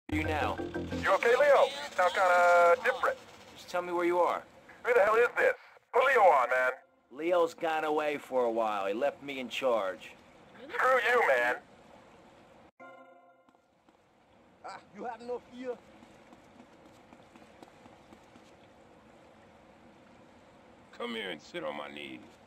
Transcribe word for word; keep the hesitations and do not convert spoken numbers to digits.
you now? You okay, Leo? You sound kinda different. Just tell me where you are. Who the hell is this? Put Leo on, man. Leo's gone away for a while. He left me in charge. Screw you, man. Ah, you have no fear. Come here and sit on my knees.